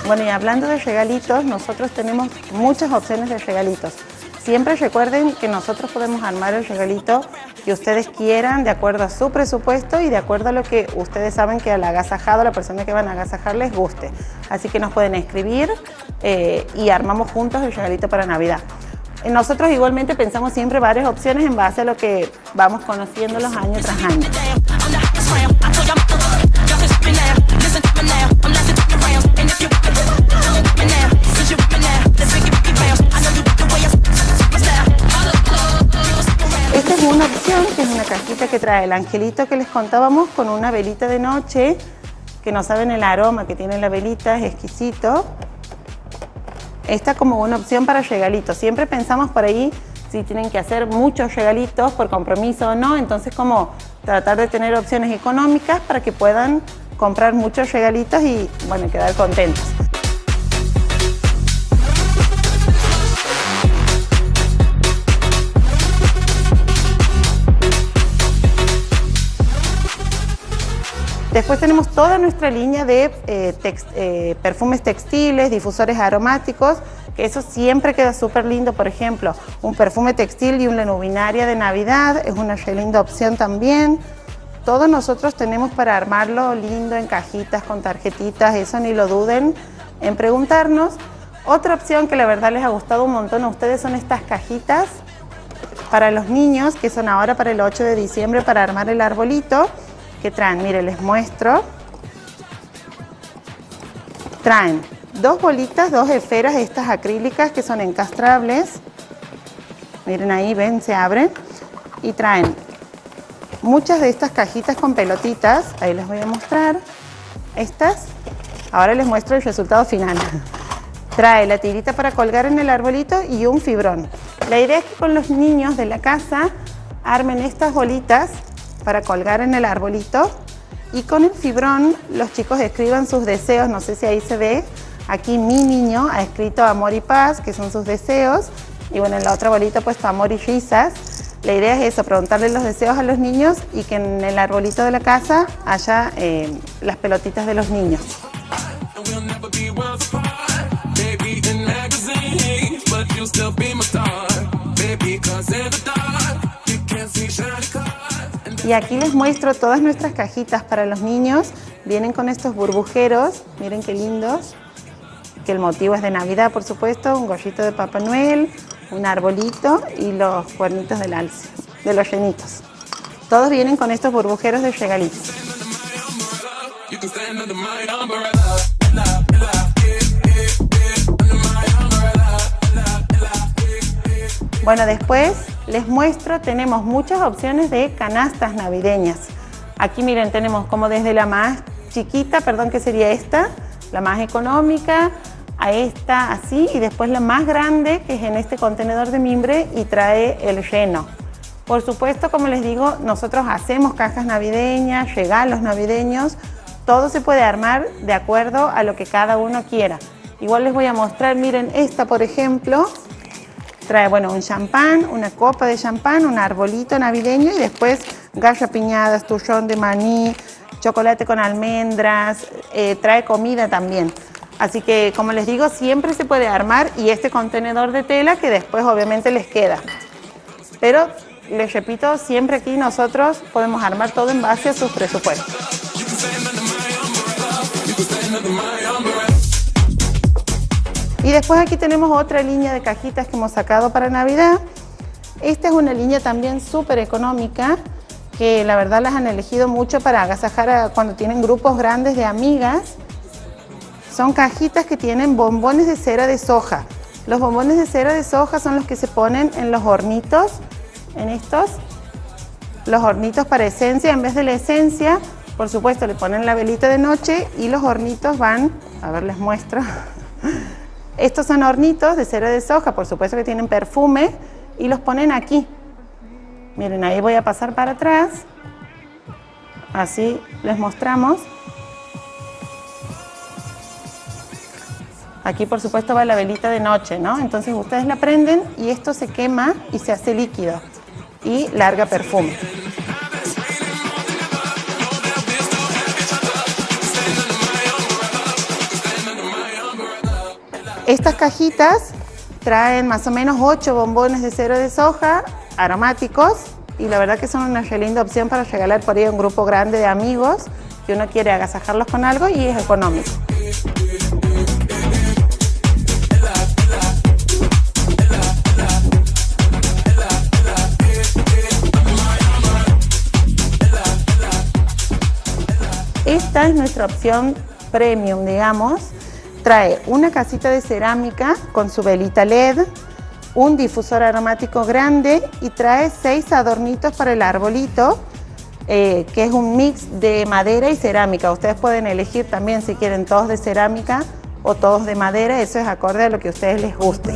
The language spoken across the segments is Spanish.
Bueno, y hablando de regalitos, nosotros tenemos muchas opciones de regalitos. Siempre recuerden que nosotros podemos armar el regalito que ustedes quieran de acuerdo a su presupuesto y de acuerdo a lo que ustedes saben que al agasajado, a la persona que van a agasajar les guste. Así que nos pueden escribir y armamos juntos el regalito para Navidad. Nosotros igualmente pensamos siempre varias opciones en base a lo que vamos conociéndolos año tras año. Esta es una opción, que es una cajita que trae el angelito que les contábamos con una velita de noche, que no saben el aroma que tiene la velita, es exquisito. Esta como una opción para regalitos. Siempre pensamos por ahí si tienen que hacer muchos regalitos por compromiso o no, entonces como tratar de tener opciones económicas para que puedan comprar muchos regalitos y bueno, quedar contentos. Después tenemos toda nuestra línea de perfumes textiles, difusores aromáticos, que eso siempre queda súper lindo. Por ejemplo, un perfume textil y una luminaria de Navidad es una re linda opción también. Todos nosotros tenemos para armarlo lindo en cajitas con tarjetitas, eso ni lo duden en preguntarnos. Otra opción que la verdad les ha gustado un montón a ustedes son estas cajitas para los niños, que son ahora para el 8 de diciembre para armar el arbolito. Que traen, miren, les muestro. Traen dos bolitas, dos esferas estas acrílicas que son encastrables. Miren ahí, ven, se abren. Y traen muchas de estas cajitas con pelotitas. Ahí les voy a mostrar. Estas. Ahora les muestro el resultado final. Trae la tirita para colgar en el arbolito y un fibrón. La idea es que con los niños de la casa armen estas bolitas para colgar en el arbolito y con el fibrón los chicos escriban sus deseos. No sé si ahí se ve, aquí mi niño ha escrito amor y paz, que son sus deseos, y bueno, en la otra bolita puesto amor y risas. La idea es eso, preguntarle los deseos a los niños y que en el arbolito de la casa haya las pelotitas de los niños. Y aquí les muestro todas nuestras cajitas para los niños. Vienen con estos burbujeros, miren qué lindos, que el motivo es de Navidad, por supuesto, un gorrito de Papá Noel, un arbolito y los cuernitos del alce, de los renitos. Todos vienen con estos burbujeros de regalitos. Bueno, después les muestro, tenemos muchas opciones de canastas navideñas. Aquí miren, tenemos como desde la más chiquita, perdón, que sería esta, la más económica, a esta así, y después la más grande, que es en este contenedor de mimbre y trae el reno. Por supuesto, como les digo, nosotros hacemos cajas navideñas, regalos navideños, todo se puede armar de acuerdo a lo que cada uno quiera. Igual les voy a mostrar, miren, esta por ejemplo, trae, bueno, un champán, una copa de champán, un arbolito navideño y después garrapiñadas, turrón de maní, chocolate con almendras, trae comida también. Así que, como les digo, siempre se puede armar y este contenedor de tela que después obviamente les queda. Pero, les repito, siempre aquí nosotros podemos armar todo en base a sus presupuestos. Y después aquí tenemos otra línea de cajitas que hemos sacado para Navidad. Esta es una línea también súper económica, que la verdad las han elegido mucho para agasajar cuando tienen grupos grandes de amigas. Son cajitas que tienen bombones de cera de soja. Los bombones de cera de soja son los que se ponen en los hornitos, en estos, los hornitos para esencia. En vez de la esencia, por supuesto, le ponen la velita de noche y los hornitos van, a ver, les muestro. Estos son hornitos de cera de soja, por supuesto que tienen perfume y los ponen aquí. Miren, ahí voy a pasar para atrás. Así les mostramos. Aquí, por supuesto, va la velita de noche, ¿no? Entonces ustedes la prenden y esto se quema y se hace líquido y larga perfume. Estas cajitas traen más o menos 8 bombones de cera de soja aromáticos y la verdad que son una re linda opción para regalar por ahí a un grupo grande de amigos que uno quiere agasajarlos con algo y es económico. Esta es nuestra opción premium, digamos. Trae una casita de cerámica con su velita LED, un difusor aromático grande y trae 6 adornitos para el arbolito, que es un mix de madera y cerámica. Ustedes pueden elegir también si quieren todos de cerámica o todos de madera, eso es acorde a lo que a ustedes les guste.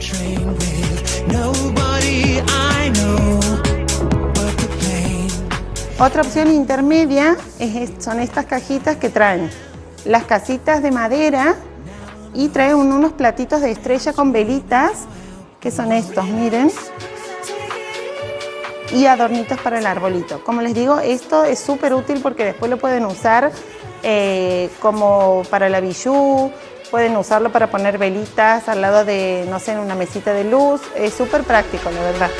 Otra opción intermedia son estas cajitas que traen las casitas de madera y traen unos platitos de estrella con velitas, que son estos, miren, y adornitos para el arbolito. Como les digo, esto es súper útil porque después lo pueden usar como para la bijou, pueden usarlo para poner velitas al lado de, no sé, en una mesita de luz. Es súper práctico, la verdad.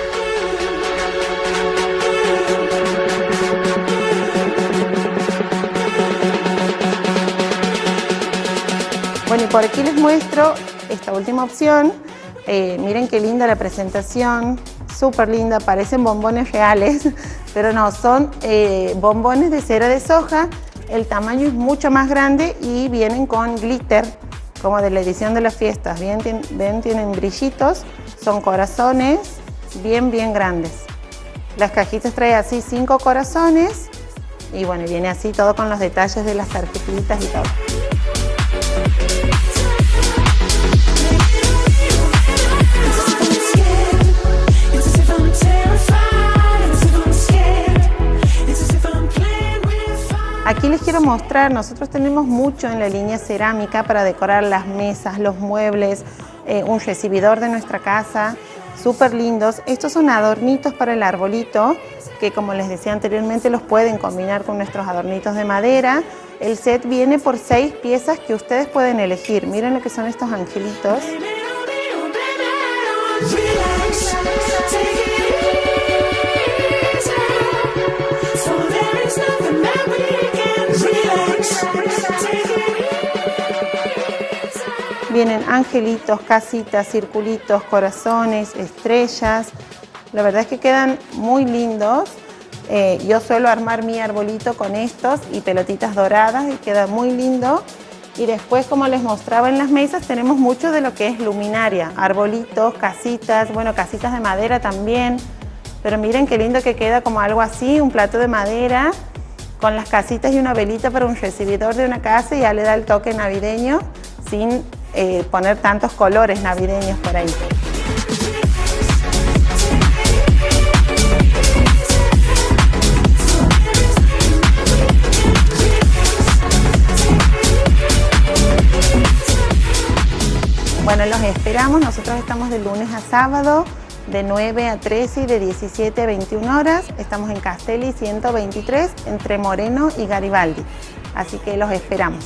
Bueno, y por aquí les muestro esta última opción. Miren qué linda la presentación, súper linda, parecen bombones reales, pero no, son bombones de cera de soja. El tamaño es mucho más grande y vienen con glitter, como de la edición de las fiestas. Ven, tienen brillitos, son corazones bien grandes. Las cajitas traen así 5 corazones y bueno, viene así todo con los detalles de las tarjetitas y todo. Aquí les quiero mostrar, nosotros tenemos mucho en la línea cerámica para decorar las mesas, los muebles, un recibidor de nuestra casa, súper lindos. Estos son adornitos para el arbolito, que como les decía anteriormente, los pueden combinar con nuestros adornitos de madera. El set viene por 6 piezas que ustedes pueden elegir. Miren lo que son estos angelitos. Vienen angelitos, casitas, circulitos, corazones, estrellas. La verdad es que quedan muy lindos. Yo suelo armar mi arbolito con estos y pelotitas doradas y queda muy lindo. Y después, como les mostraba en las mesas, tenemos mucho de lo que es luminaria. Arbolitos, casitas, bueno, casitas de madera también. Pero miren qué lindo que queda como algo así, un plato de madera con las casitas y una velita para un recibidor de una casa y ya le da el toque navideño sin poner tantos colores navideños por ahí. Bueno, los esperamos, nosotros estamos de lunes a sábado, de 9 a 13 y de 17 a 21 horas. Estamos en Castelli 123, entre Moreno y Garibaldi. Así que los esperamos.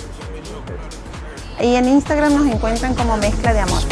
Y en Instagram nos encuentran como Mezcla de Amor.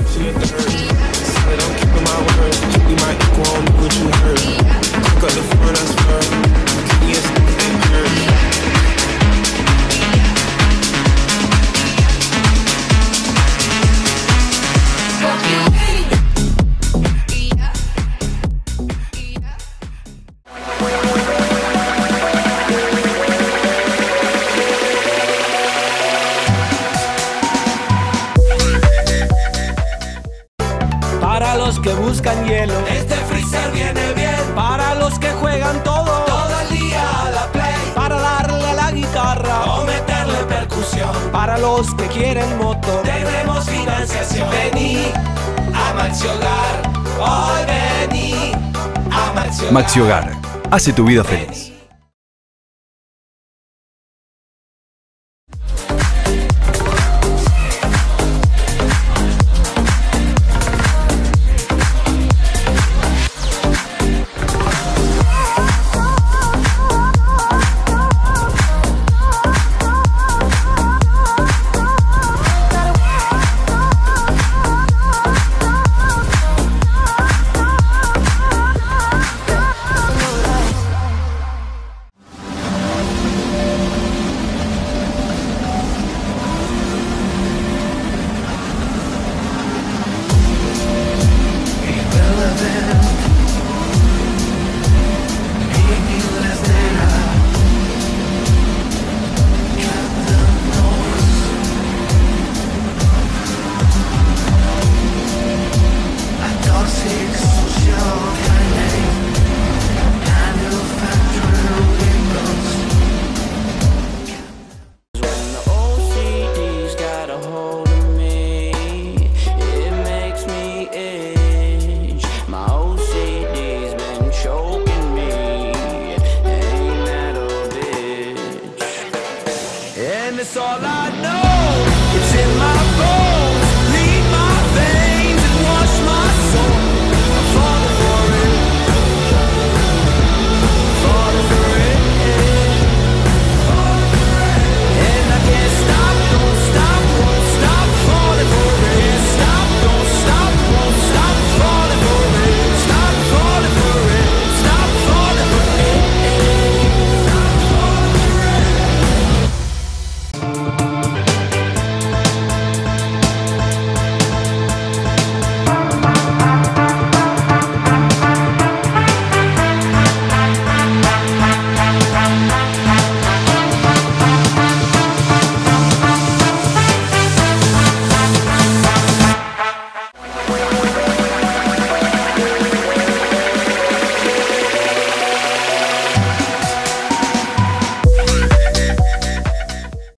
Para los que buscan hielo, este freezer viene bien. para los que juegan todo Todo el día a la play. para darle a la guitarra, O meterle percusión. para los que quieren moto. Tenemos financiación. Vení a Maxi Hogar. Hoy vení a Maxi Hogar. Maxi Hogar hace tu vida feliz.